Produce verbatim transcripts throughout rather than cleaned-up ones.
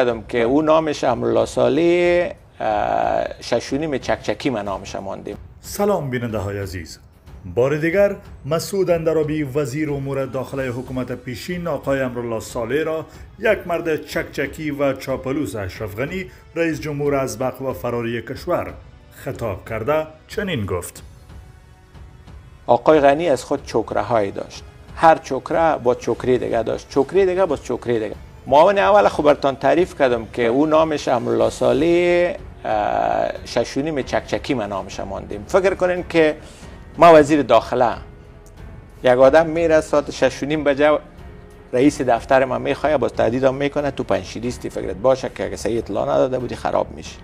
که او نامش امرالله صالح ششونیم چکچکی من نامش ماندیم. سلام بیننده های عزیز، بار دیگر مسعود اندرابی وزیر امور داخلی حکومت پیشین آقای امرالله صالح را یک مرد چکچکی و چاپلوس اشرف غنی رئیس جمهور ازبق و فراری کشور خطاب کرده چنین گفت: آقای غنی از خود چوکره هایی داشت، هر چوکره با چوکری دیگه داشت، چوکری دیگه با چوکری دیگه. معاون اول خب براتون تعریف کردم که او نامش امرالله صالح ششونیم چکچکی من نامش ماندیم. فکر کنین که ما وزیر داخله یک آدم میره ساعت ششونیم بجه رئیس دفتر ما میخواه باز تهدید هم میکنه تو پنشیریستی فکرت باشه که اگه صحیح اطلاع نداده بودی خراب میشه.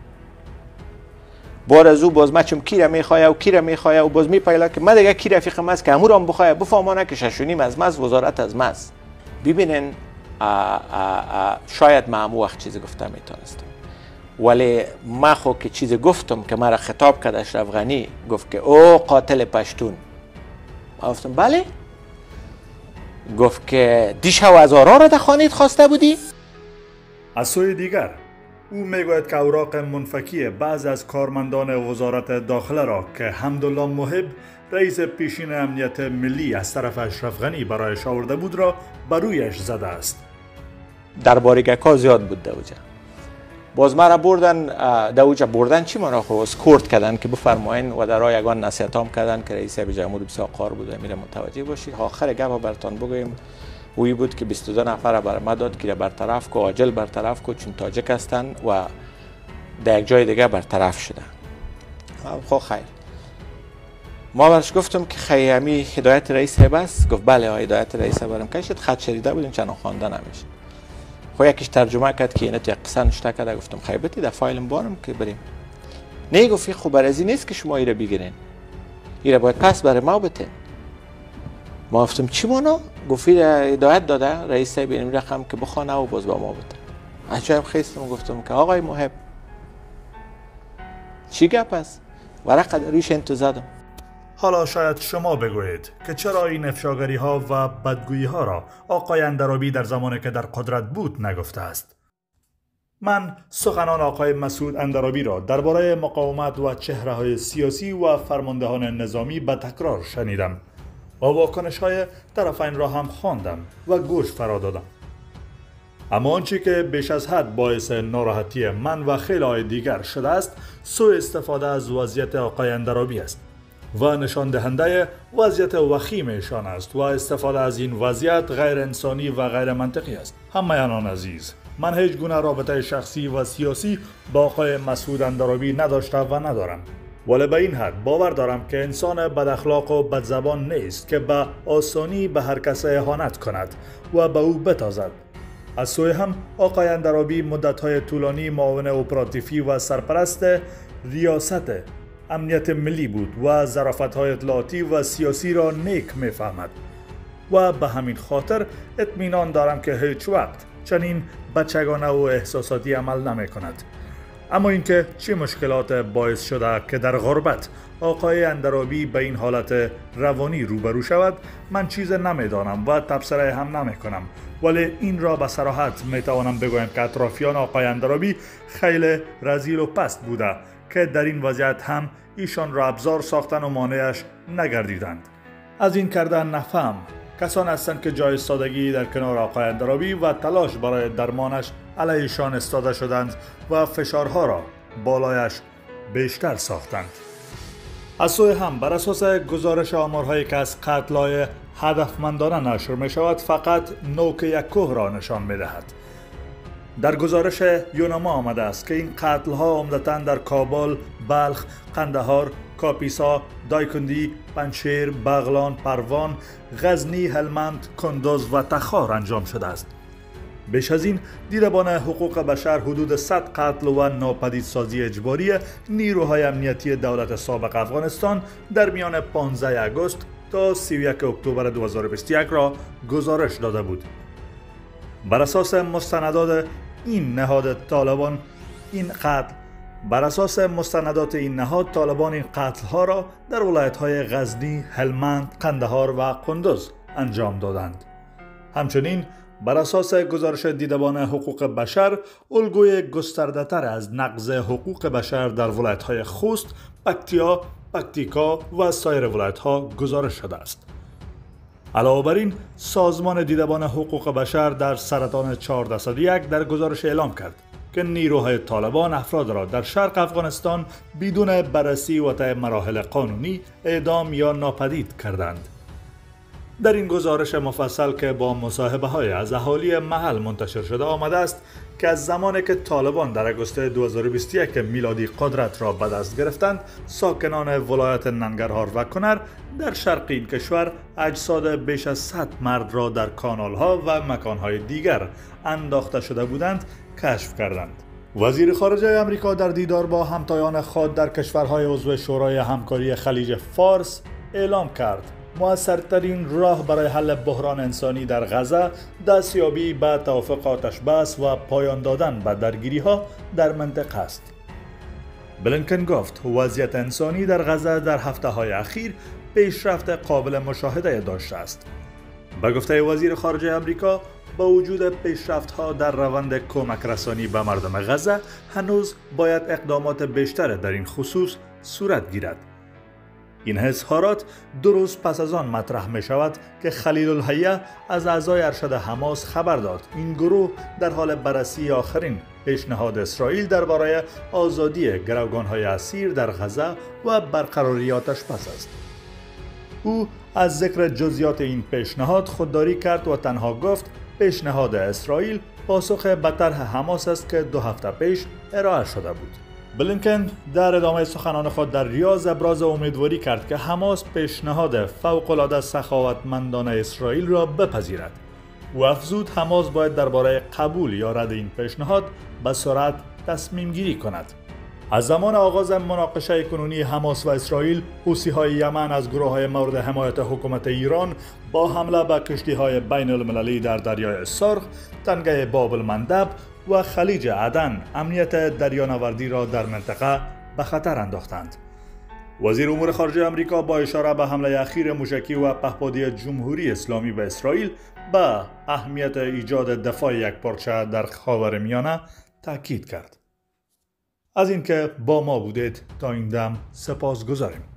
بار از او باز ما چون کی را میخواه و کی را میخواه و باز میپایلا که ما دیگه کی رفیقم است که امور هم بخواه بفهمانه که ششونیم از ماست، وزارت از ماست. ببینین شاید ما همون وقت چیزی گفته میتونستم، ولی ما خو که چیزی گفتم که مرا خطاب کرد اشرف غنی، گفت که او قاتل پشتون. ما گفتم بله. گفت که دیشب هزارها را در خانه‌ات خواسته بودی؟ از سوی دیگر او میگوید که اوراق منفکی بعض از کارمندان وزارت داخله را که حمدالله محب رئیس پیشین امنیت ملی از طرف اشرف غنی برایش آورده بود را بر رویش زده است. در باریگکا زیاد بود دوجه. باز مرا بردن دوجه بردن چی مرا خو اسکورت کردن که بفرمایین و در راه یگان نصیحتام کردن که رئیس جمهور بسیار قار بود میره متوجه باشید. آخر گپ براتون بگویم اوی بود که بیست و دو نفر بر ما داد که برطرف کو، عاجل برطرف کو، چون تاجک هستن و در یک جای دیگه برطرف شدن. خب خیر، ما برش گفتم که خیامی هدایت رئیس بس. گفت بله هدایت رئیس برم که شد خط شریده بودیم چنان خوانده نمیشه. خب یکیش ترجمه کرد که اینه تو یک قصه نشته کرده. گفتم خیبتی در فایلم بارم که بریم. نه گفت خب برای این نیست که شما ایره بگیرین، ایره باید پس برای ما بتین. ما گفتم چی مانا؟ گفت هدایت داده رئیس صاحب این رقم که بخونه و باز با ما بده. عجب خیستم. گفتم که آقای محب چی گپ است؟ ورق رویش انتو زدم. حالا شاید شما بگویید که چرا این افشاگری ها و بدگویی ها را آقای اندرابی در زمانی که در قدرت بود نگفته است. من سخنان آقای مسعود اندرابی را درباره مقاومت و چهره های سیاسی و فرماندهان نظامی به تکرار شنیدم و واکنش های طرفین را هم خواندم و گوش فرا دادم. اما آنچه که بیش از حد باعث ناراحتی من و خیلی های دیگر شده است سوء استفاده از وضعیت آقای اندرابی است و نشان دهنده وضعیت وخیم ایشان است و استفاده از این وضعیت غیر انسانی و غیر منطقی است. همایانان عزیز، من هیچ گونه رابطه شخصی و سیاسی با آقای مسعود اندرابی نداشته و ندارم، ولی به این حد باور دارم که انسان بد اخلاق و بد زبان نیست که به آسانی به هر کس اهانت کند و به او بتازد. از سوی هم آقای اندرابی مدت‌های طولانی معاون اپراتیفی و سرپرست ریاست امنیت ملی بود و ظرافت‌های اطلاعاتی و سیاسی را نیک می‌فهمد و به همین خاطر اطمینان دارم که هیچ وقت چنین بچگانه و احساساتی عمل نمی‌کند. اما اینکه چه مشکلات باعث شده که در غربت آقای اندرابی به این حالت روانی روبرو شود من چیز نمی‌دانم و تبصره هم نمی‌کنم، ولی این را به صراحت می‌توانم بگویم که اطرافیان آقای اندرابی خیلی رذیل و پست بوده که در این وضعیت هم ایشان را ابزار ساختن و مانعش نگردیدند. از این کردن نفهم کسان هستند که جای سادگی در کنار آقای اندرابی و تلاش برای درمانش علیهشان استاده شدند و فشارها را بالایش بیشتر ساختند. از سوی هم بر اساس گزارش آمارهایی که از قتل‌های هدفمندانه نشر می شود فقط نوک یک کوه را نشان می دهد. در گزارش یوناما آمده است که این قتل‌ها عمدتاً در کابل، بلخ، قندهار، کاپیسا، دایکندی، پنجشیر، بغلان، پروان، غزنی، هلمند، کندز و تخار انجام شده است. بیش از این دیدبان حقوق بشر حدود صد قتل و ناپدیدسازی اجباری نیروهای امنیتی دولت سابق افغانستان در میان پانزده آگوست تا سی و یک اکتبر دو هزار و بیست و یک را گزارش داده بود. بر اساس مستندات این نهاد طالبان این قتل بر اساس مستندات این نهاد طالبان این قتل ها را در ولایت های غزنی، هلمند، قندهار و کندز انجام دادند. همچنین بر اساس گزارش دیدبان حقوق بشر، الگوی گسترده‌تر از نقض حقوق بشر در ولایت‌های خوست، پکتیا، پکتیکا و سایر ولایت‌ها گزارش شده است. علاوه بر این، سازمان دیدبان حقوق بشر در سرطان چهارصد و یک در گزارش اعلام کرد که نیروهای طالبان افراد را در شرق افغانستان بدون بررسی و طی مراحل قانونی اعدام یا ناپدید کردند. در این گزارش مفصل که با مصاحبه های از اهالی محل منتشر شده آمده است که از زمانی که طالبان در آگوست دو هزار و بیست و یک میلادی قدرت را به دست گرفتند، ساکنان ولایت ننگرهار و کنر در شرق این کشور اجساد بیش از صد مرد را در کانال ها و مکان های دیگر انداخته شده بودند کشف کردند. وزیر خارجه آمریکا در دیدار با همتایان خود در کشورهای عضو شورای همکاری خلیج فارس اعلام کرد موثرترین راه برای حل بحران انسانی در غزه دستیابی به توافق آتش بس و پایان دادن به درگیری ها در منطقه است. بلینکن گفت وضعیت انسانی در غزه در هفته های اخیر پیشرفت قابل مشاهده داشته است. به گفته وزیر خارجه آمریکا، با وجود پیشرفت‌ها در روند کمک رسانی به مردم غزه، هنوز باید اقدامات بیشتر در این خصوص صورت گیرد. این اظهارات دو روز پس از آن مطرح می شود که خلیل الحیه از اعضای ارشد حماس خبر داد این گروه در حال بررسی آخرین پیشنهاد اسرائیل درباره آزادی گروگان‌های اسیر در غزه و برقراری آتش بس است. او از ذکر جزئیات این پیشنهاد خودداری کرد و تنها گفت پیشنهاد اسرائیل پاسخ به طرح حماس است که دو هفته پیش ارائه شده بود. بلینکن در ادامه سخنان خود در ریاض ابراز امیدواری کرد که حماس پیشنهاد فوق‌العاده سخاوتمندانه اسرائیل را بپذیرد. او افزود حماس باید درباره قبول یا رد این پیشنهاد به سرعت تصمیم گیری کند. از زمان آغاز مناقشه کنونی حماس و اسرائیل، حوثی‌های یمن از گروه‌های مورد حمایت حکومت ایران با حمله به کشتی‌های بین المللی در دریای سرخ، تنگه باب المندب و خلیج عدن امنیت دریانوردی را در منطقه به خطر انداختند. وزیر امور خارجه آمریکا با اشاره به حمله اخیر موشکی و پهپادی جمهوری اسلامی به اسرائیل به اهمیت ایجاد دفاع یکپارچه در خاورمیانه تاکید کرد. از اینکه با ما بودید تا این دم سپاسگزاریم.